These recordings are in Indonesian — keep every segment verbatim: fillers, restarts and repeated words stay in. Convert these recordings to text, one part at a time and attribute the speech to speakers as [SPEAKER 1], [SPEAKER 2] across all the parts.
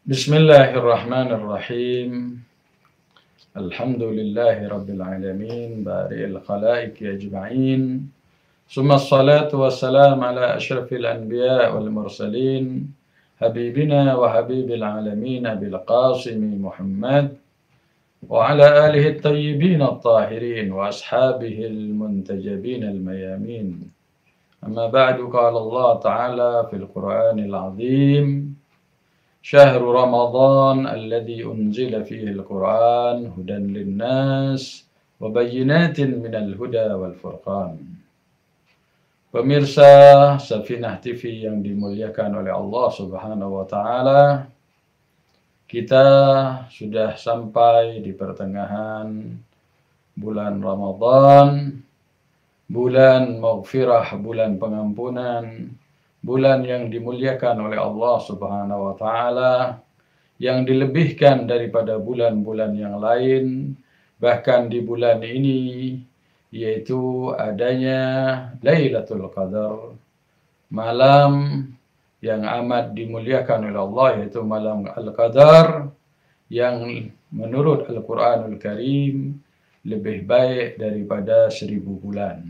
[SPEAKER 1] Bismillahirrahmanirrahim. Alhamdulillahi rabbil alamin, bari'il khalaiqi ajma'in. Summa salatu wassalam ala asyrafil anbiya wal mursalin, habibina wa habibil alamin abil qasimi Muhammad wa ala alihi at-tayyibin at-tahirin wa ashabihi al-muntajabin al-mayamin. Amma ba'du, qala Allah ta'ala fil Qur'anil azim, Syahru Ramadan alladzi unzila fihi al-Qur'an hudan linnas wa bayyinatin minal huda wal furqan. Pemirsa Safinah T V yang dimuliakan oleh Allah Subhanahu wa taala, kita sudah sampai di pertengahan bulan Ramadan, bulan maghfirah, bulan pengampunan, bulan yang dimuliakan oleh Allah Subhanahu wa taala, yang dilebihkan daripada bulan-bulan yang lain. Bahkan di bulan ini, yaitu adanya Lailatul Qadar, malam yang amat dimuliakan oleh Allah, yaitu malam Al-Qadar, yang menurut Al-Quranul Karim lebih baik daripada seribu bulan.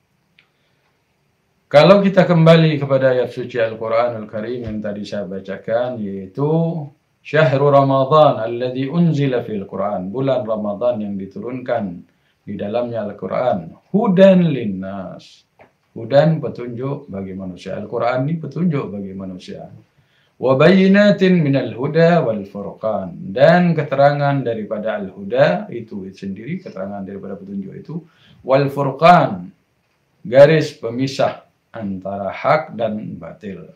[SPEAKER 1] Kalau kita kembali kepada ayat suci Al-Quranul Karim yang tadi saya bacakan, yaitu Syahrul Ramadan alladzi unzila fil Quran, bulan Ramadan yang diturunkan di dalamnya Al-Quran, hudan linnas, hudan petunjuk bagi manusia. Al-Quran ini petunjuk bagi manusia. Wa bayyinatin minal huda wal furqan, dan keterangan daripada al-huda itu sendiri, keterangan daripada petunjuk itu, wal furqan, garis pemisah antara hak dan batil.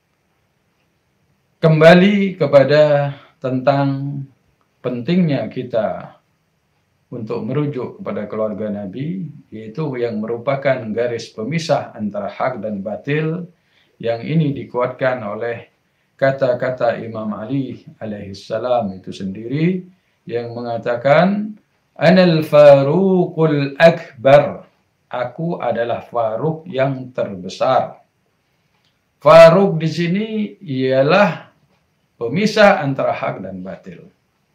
[SPEAKER 1] Kembali kepada tentang pentingnya kita untuk merujuk kepada keluarga Nabi, yaitu yang merupakan garis pemisah antara hak dan batil, yang ini dikuatkan oleh kata-kata Imam Ali alaihissalam itu sendiri, yang mengatakan, Anal Faruqul Akbar, aku adalah Faruq yang terbesar. Faruq di sini ialah pemisah antara hak dan batil.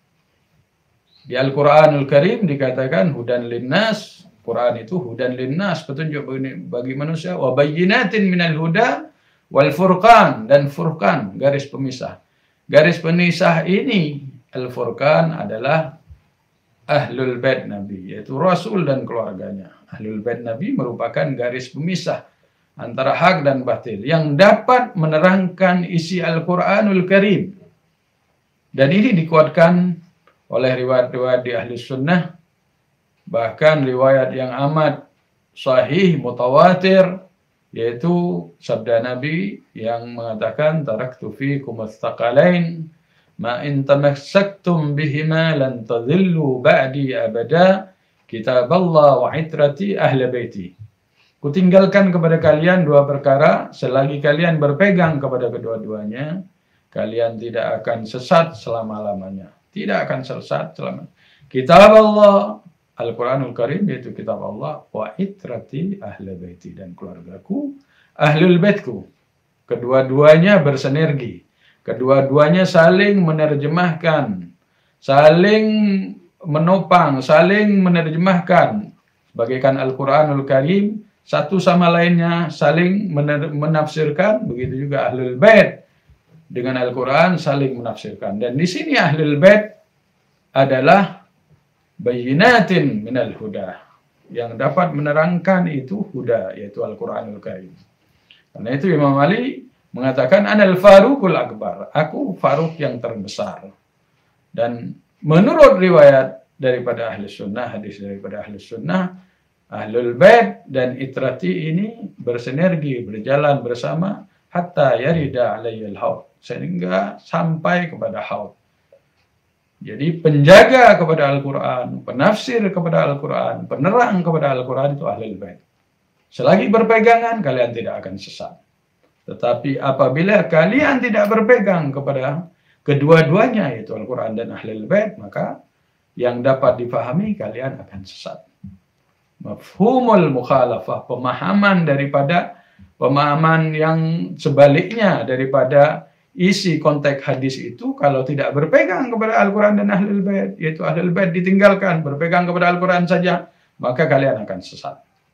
[SPEAKER 1] Di Al-Quranul Karim dikatakan hudan linnas, Quran itu hudan linnas, petunjuk bagi, bagi manusia, wa bayyinatin minal huda wal furqan, dan furqan, garis pemisah. Garis pemisah ini, al-furqan, adalah Ahlul Bait Nabi, yaitu Rasul dan keluarganya. Ahlul Bait Nabi merupakan garis pemisah antara hak dan batil, yang dapat menerangkan isi Al-Quranul Karim. Dan ini dikuatkan oleh riwayat-riwayat di Ahli Sunnah, bahkan riwayat yang amat sahih, mutawatir, yaitu sabda Nabi yang mengatakan, Taraktu fikum ats-tsaqalain, ma in tamassaktum bihima lan tadhillu ba'di abada, kitaballah wa itrati ahli baiti. Kutinggalkan kepada kalian dua perkara, selagi kalian berpegang kepada kedua-duanya, kalian tidak akan sesat selama-lamanya. Tidak akan sesat selama. Kitab Allah, Al-Quranul Karim, yaitu kitab Allah, wa itrati ahli baiti, dan keluargaku, ahlul baitku. Kedua-duanya bersinergi. Kedua-duanya saling menerjemahkan, saling menopang, saling menerjemahkan. Bagaikan Al-Quranul Karim, satu sama lainnya saling menafsirkan, begitu juga Ahlul Bait dengan Al-Quran saling menafsirkan. Dan di sini Ahlul Bait adalah bayyinatin minal huda, yang dapat menerangkan itu huda, yaitu Al-Quranul Karim. Karena itu Imam Ali mengatakan, Anal Faruqul Akbar, aku Faruq yang terbesar. Dan menurut riwayat daripada Ahli Sunnah, hadis daripada Ahli Sunnah, Ahlul Bait dan itrati ini bersinergi, berjalan bersama, hatta yarida alayyal haud, sehingga sampai kepada haud. Jadi penjaga kepada Al-Quran, penafsir kepada Al-Quran, penerang kepada Al-Quran itu Ahlul Bait. Selagi berpegangan, kalian tidak akan sesat. Tetapi apabila kalian tidak berpegang kepada kedua-duanya, yaitu Al-Quran dan Ahlul Bait, maka yang dapat difahami kalian akan sesat. Mafhumul mukhalafah, pemahaman daripada pemahaman yang sebaliknya daripada isi konteks hadis itu kalau tidak berpegang kepada Al-Quran dan Ahlul Bait, yaitu Ahlul Bait ditinggalkan, berpegang kepada Al-Quran saja, maka kalian akan sesat.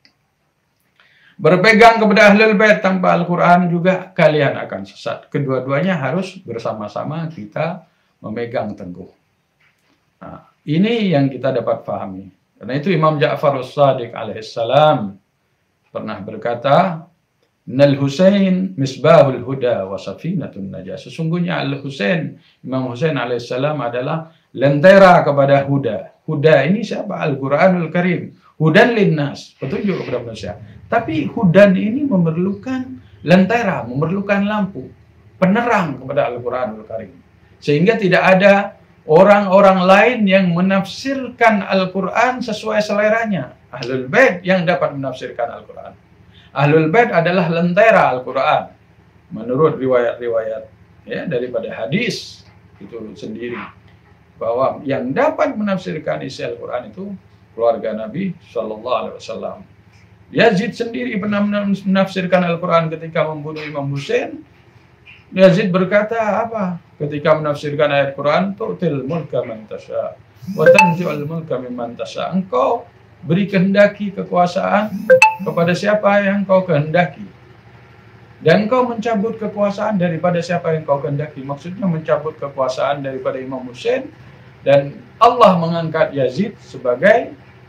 [SPEAKER 1] Berpegang kepada Ahlul Bait tanpa Al-Quran juga kalian akan sesat. Kedua-duanya harus bersama-sama kita memegang teguh. Nah, ini yang kita dapat pahami. Karena itu Imam Ja'far as-Sadiq alaihissalam pernah berkata, Nal Husain misbahul huda wa safinatun najah. Sesungguhnya Al-Husain, Imam Husain alaihissalam adalah lentera kepada huda. Huda ini siapa? Al-Quranul Karim. Hudan linnas, petunjuk kepada manusia. Tapi hudan ini memerlukan lentera, memerlukan lampu, penerang kepada Al-Quranul Karim. Sehingga tidak ada orang-orang lain yang menafsirkan Al-Quran sesuai seleranya. Ahlul Bait yang dapat menafsirkan Al-Quran. Ahlul Bait adalah lentera Al-Quran. Menurut riwayat-riwayat ya, daripada hadis itu sendiri. Bahwa yang dapat menafsirkan isi Al-Quran itu keluarga Nabi Shallallahu Alaihi Wasallam. Yazid sendiri pernah menafsirkan Al-Quran ketika membunuh Imam Husain. Yazid berkata apa? Ketika menafsirkan ayat Quran, tu'til mulka man tasha wa tanzi'ul mulka mimman tasha. Engkau beri kehendaki kekuasaan kepada siapa yang kau kehendaki. Dan engkau mencabut kekuasaan daripada siapa yang kau kehendaki. Maksudnya mencabut kekuasaan daripada Imam Husain. Dan Allah mengangkat Yazid sebagai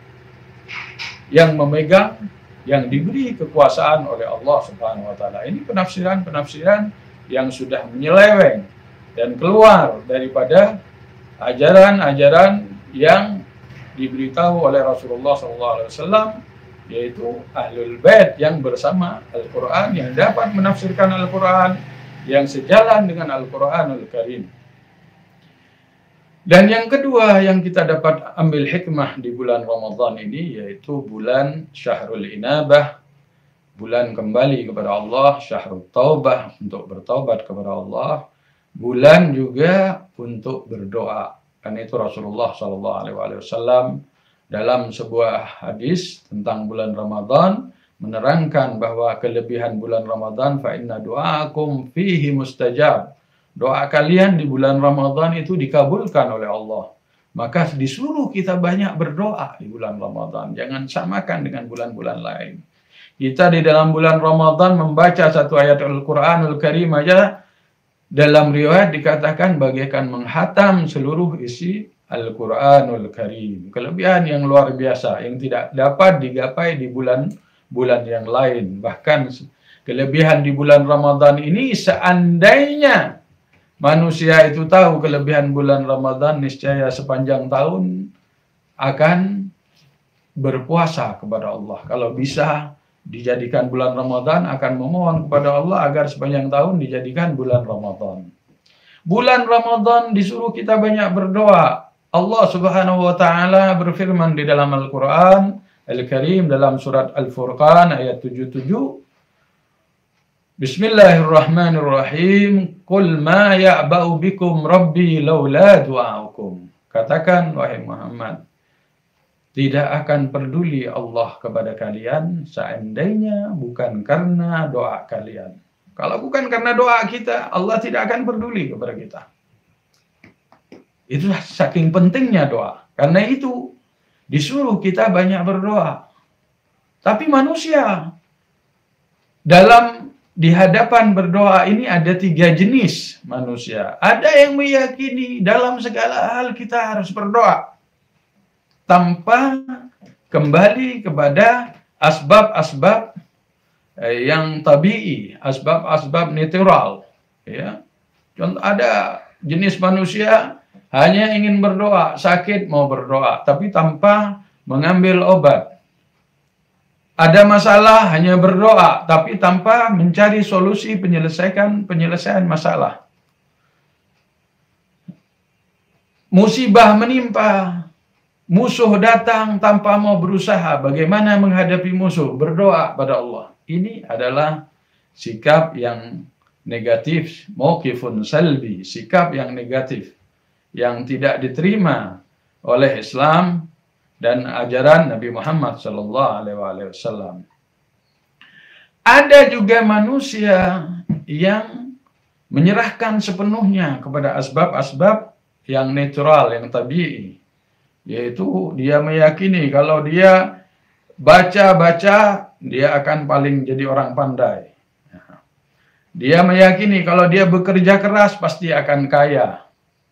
[SPEAKER 1] yang memegang, yang diberi kekuasaan oleh Allah Subhanahu wa taala. Ini penafsiran-penafsiran yang sudah menyeleweng dan keluar daripada ajaran-ajaran yang diberitahu oleh Rasulullah shallallahu alaihi wasallam, yaitu Ahlul Bait yang bersama Al-Quran, yang dapat menafsirkan Al-Quran, yang sejalan dengan Al-Quranul Karim. Dan yang kedua yang kita dapat ambil hikmah di bulan Ramadan ini, yaitu bulan Syahrul Inabah, bulan kembali kepada Allah, Syahrul Taubah, untuk bertaubat kepada Allah, bulan juga untuk berdoa. Karena itu Rasulullah shallallahu alaihi wasallam dalam sebuah hadis tentang bulan Ramadan menerangkan bahwa kelebihan bulan Ramadan, fa inna du'aakum fihi mustajab. Doa kalian di bulan Ramadan itu dikabulkan oleh Allah. Maka disuruh kita banyak berdoa di bulan Ramadan. Jangan samakan dengan bulan-bulan lain. Kita di dalam bulan Ramadan membaca satu ayat Al-Quranul Karim aja, dalam riwayat dikatakan bagaikan menghatam seluruh isi Al-Quranul Karim. Kelebihan yang luar biasa yang tidak dapat digapai di bulan-bulan yang lain. Bahkan kelebihan di bulan Ramadan ini, seandainya manusia itu tahu kelebihan bulan Ramadan, niscaya sepanjang tahun akan berpuasa kepada Allah. Kalau bisa dijadikan bulan Ramadan, akan memohon kepada Allah agar sepanjang tahun dijadikan bulan Ramadan. Bulan Ramadan disuruh kita banyak berdoa. Allah Subhanahu wa taala berfirman di dalam Al-Qur'an Al-Karim dalam surat Al-Furqan ayat tujuh puluh tujuh. Bismillahirrahmanirrahim. Qul ma ya'ba'u bikum rabbi laula du'aukum. Katakan wahai Muhammad, tidak akan peduli Allah kepada kalian seandainya bukan karena doa kalian. Kalau bukan karena doa kita, Allah tidak akan peduli kepada kita. Itulah saking pentingnya doa. Karena itu disuruh kita banyak berdoa. Tapi manusia dalam di hadapan berdoa ini ada tiga jenis manusia. Ada yang meyakini dalam segala hal kita harus berdoa tanpa kembali kepada asbab-asbab yang tabii, asbab-asbab natural. Ya. Contoh, ada jenis manusia hanya ingin berdoa, sakit mau berdoa, tapi tanpa mengambil obat. Ada masalah hanya berdoa, tapi tanpa mencari solusi penyelesaian penyelesaian masalah. Musibah menimpa, musuh datang tanpa mau berusaha bagaimana menghadapi musuh, berdoa pada Allah. Ini adalah sikap yang negatif, mauqifun salbi, sikap yang negatif, yang tidak diterima oleh Islam dan ajaran Nabi Muhammad shallallahu alaihi wasallam. Ada juga manusia yang menyerahkan sepenuhnya kepada asbab-asbab yang natural, yang tabii. Yaitu dia meyakini kalau dia baca-baca, dia akan paling jadi orang pandai. Dia meyakini kalau dia bekerja keras, pasti akan kaya.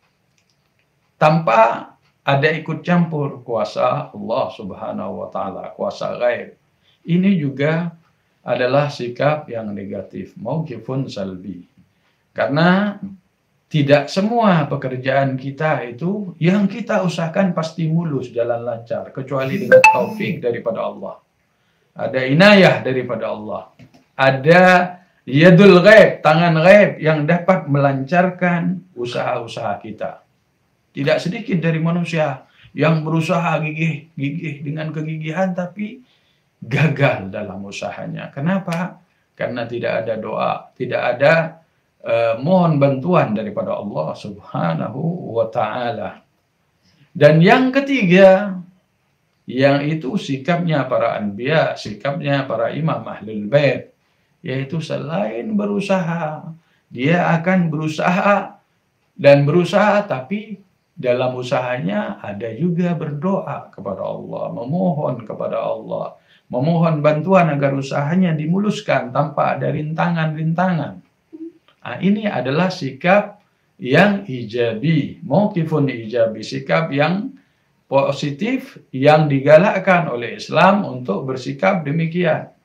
[SPEAKER 1] Tanpa ada ikut campur kuasa Allah Subhanahu wa Ta'ala, kuasa gaib. Ini juga adalah sikap yang negatif, mauqifun salbi. Karena tidak semua pekerjaan kita itu yang kita usahakan pasti mulus, jalan lancar, kecuali dengan taufik daripada Allah. Ada inayah daripada Allah. Ada yadul ghaib, tangan ghaib yang dapat melancarkan usaha-usaha kita. Tidak sedikit dari manusia yang berusaha gigih-gigih dengan kegigihan tapi gagal dalam usahanya. Kenapa? Karena tidak ada doa, tidak ada uh, mohon bantuan daripada Allah Subhanahu wa Ta'ala. Dan yang ketiga, yang itu sikapnya para anbiya, sikapnya para imam ahlul bait, yaitu selain berusaha, dia akan berusaha dan berusaha, tapi dalam usahanya ada juga berdoa kepada Allah, memohon kepada Allah, memohon bantuan agar usahanya dimuluskan tanpa ada rintangan-rintangan. Nah, ini adalah sikap yang ijabi, mauqifun ijabi, sikap yang positif yang digalakkan oleh Islam untuk bersikap demikian.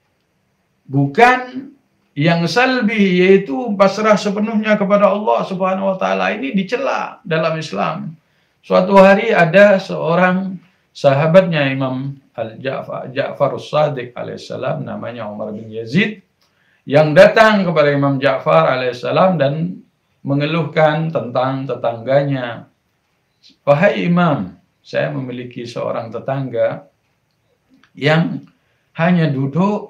[SPEAKER 1] Bukan yang salbi, yaitu pasrah sepenuhnya kepada Allah Subhanahu wa Ta'ala. Ini dicela dalam Islam. Suatu hari ada seorang sahabatnya Imam Al-Ja'far Ja'far As-Sadiq alaihissalam, namanya Umar bin Yazid, yang datang kepada Imam Ja'far alaihissalam dan mengeluhkan tentang tetangganya. Wahai Imam, saya memiliki seorang tetangga yang hanya duduk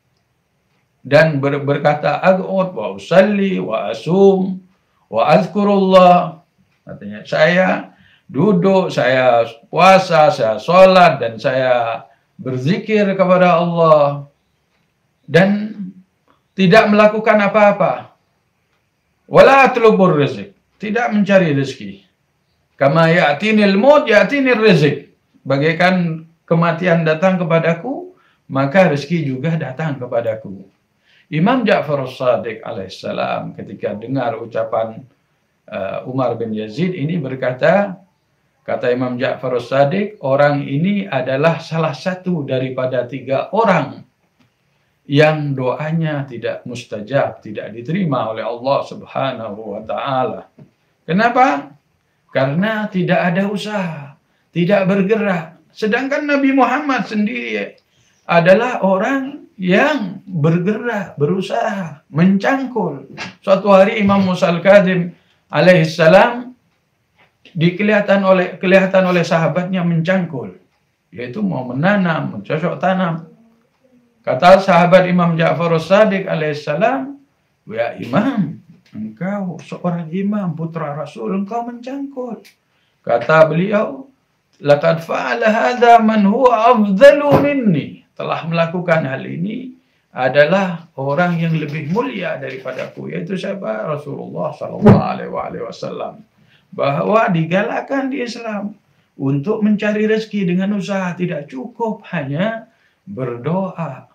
[SPEAKER 1] dan ber, berkata aq'ud wa usalli wa asum wa azkurullah. Artinya saya duduk, saya puasa, saya sholat, dan saya berzikir kepada Allah dan tidak melakukan apa-apa. Wala atlubur rizq, tidak mencari rezeki. Kama ya'tinil maut ya'tinir rizq. Bagaikan kematian datang kepadaku, maka rezeki juga datang kepadaku. Imam Ja'far As-Sadiq alaihissalam ketika dengar ucapan uh, Umar bin Yazid ini berkata, kata Imam Ja'far As-Sadiq, orang ini adalah salah satu daripada tiga orang yang doanya tidak mustajab, tidak diterima oleh Allah Subhanahu wa Ta'ala. Kenapa? Karena tidak ada usaha, tidak bergerak. Sedangkan Nabi Muhammad sendiri adalah orang yang bergerak, berusaha, mencangkul. Suatu hari Imam Musa Al-Kadhim alaihissalam dikelihatan oleh kelihatan oleh sahabatnya mencangkul, yaitu mau menanam, mencocok tanam. Kata sahabat Imam Ja'far As-Sadiq alaihissalam, ya Imam, engkau seorang imam, putra Rasul, engkau mencangkul. Kata beliau, laqad fa'ala hadha man huwa afdalu minni. Telah melakukan hal ini adalah orang yang lebih mulia daripadaku, yaitu siapa? Rasulullah Sallallahu Alaihi Wasallam. Bahwa digalakkan di Islam untuk mencari rezeki dengan usaha, tidak cukup hanya berdoa.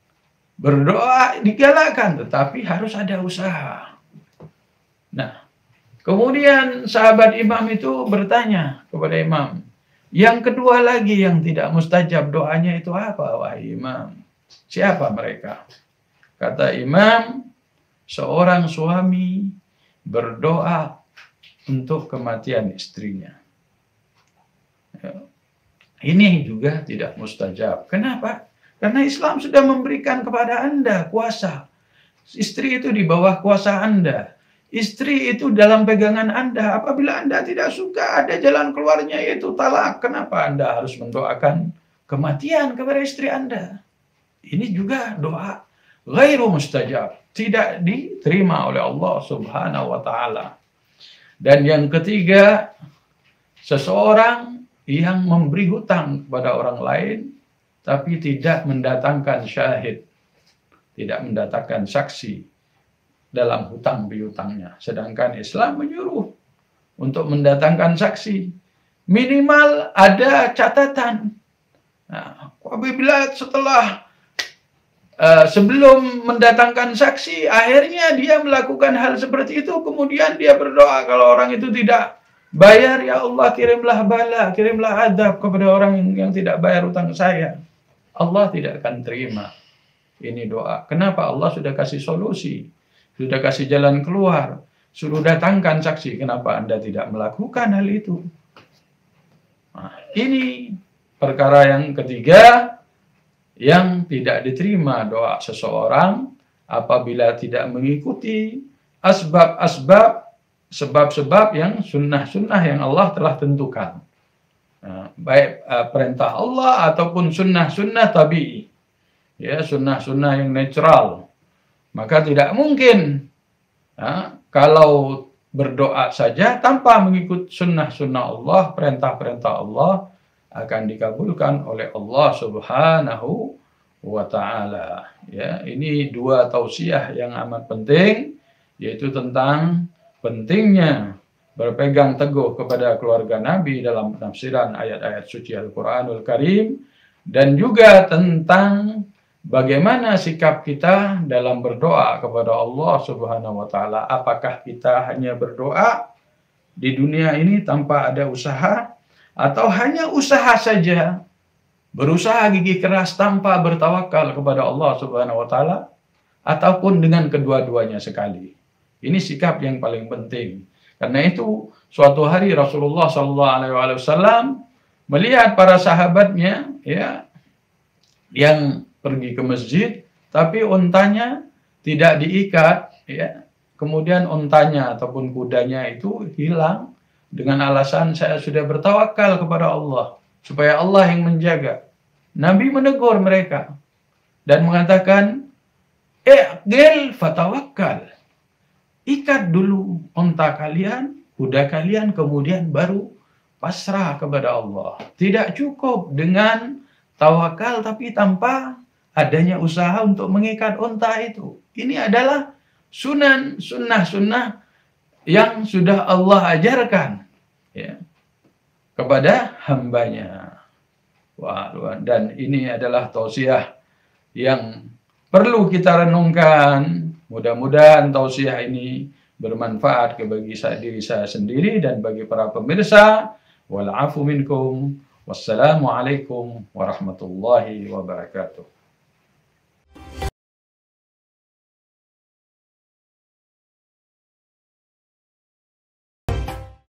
[SPEAKER 1] Berdoa digalakkan, tetapi harus ada usaha. Nah, kemudian sahabat Imam itu bertanya kepada Imam, yang kedua lagi yang tidak mustajab doanya itu apa, wahai Imam? Siapa mereka? Kata Imam, seorang suami berdoa untuk kematian istrinya. Ini juga tidak mustajab. Kenapa? Karena Islam sudah memberikan kepada Anda kuasa. Istri itu di bawah kuasa Anda. Istri itu dalam pegangan Anda. Apabila Anda tidak suka, ada jalan keluarnya, yaitu talak. Kenapa Anda harus mendoakan kematian kepada istri Anda? Ini juga doa ghairu mustajab, tidak diterima oleh Allah Subhanahu wa Ta'ala. Dan yang ketiga, seseorang yang memberi hutang kepada orang lain tapi tidak mendatangkan syahid, tidak mendatangkan saksi. dalam hutang piutangnya. Sedangkan Islam menyuruh untuk mendatangkan saksi. Minimal ada catatan. Nah, apabila setelah uh, sebelum mendatangkan saksi, akhirnya dia melakukan hal seperti itu, kemudian dia berdoa kalau orang itu tidak bayar, ya Allah kirimlah bala, kirimlah adab kepada orang yang, yang tidak bayar utang saya. Allah tidak akan terima ini doa. Kenapa? Allah sudah kasih solusi, sudah kasih jalan keluar, suruh datangkan saksi. Kenapa Anda tidak melakukan hal itu? Nah, ini perkara yang ketiga yang tidak diterima doa seseorang apabila tidak mengikuti asbab-asbab, sebab-sebab yang sunnah-sunnah yang Allah telah tentukan. Nah, baik uh, perintah Allah ataupun sunnah-sunnah tabi'i. Ya, sunnah-sunnah yang natural. Maka tidak mungkin nah, kalau berdoa saja tanpa mengikut sunnah-sunnah Allah, perintah-perintah Allah akan dikabulkan oleh Allah Subhanahu wa Ta'ala. Ya, ini dua tausiah yang amat penting, yaitu tentang pentingnya berpegang teguh kepada keluarga Nabi dalam penafsiran ayat-ayat suci Al-Quranul Karim, dan juga tentang bagaimana sikap kita dalam berdoa kepada Allah Subhanahu wa Ta'ala. Apakah kita hanya berdoa di dunia ini tanpa ada usaha, atau hanya usaha saja, berusaha gigi keras tanpa bertawakal kepada Allah Subhanahu wa Ta'ala, ataupun dengan kedua-duanya sekali. Ini sikap yang paling penting. Karena itu suatu hari Rasulullah shallallahu alaihi wasallam melihat para sahabatnya ya yang pergi ke masjid, tapi untanya tidak diikat, ya. Kemudian untanya ataupun kudanya itu hilang dengan alasan saya sudah bertawakal kepada Allah, supaya Allah yang menjaga. Nabi menegur mereka dan mengatakan, "Iqdil fatawakkal." Ikat dulu unta kalian, kuda kalian, kemudian baru pasrah kepada Allah. Tidak cukup dengan tawakal tapi tanpa adanya usaha untuk mengikat unta itu. Ini adalah sunan, sunnah-sunnah yang sudah Allah ajarkan ya, kepada hambanya. Wah, dan ini adalah tausiah yang perlu kita renungkan. Mudah-mudahan tausiah ini bermanfaat bagi diri saya sendiri dan bagi para pemirsa. Wal afu minkum. Wassalamualaikum warahmatullahi wabarakatuh.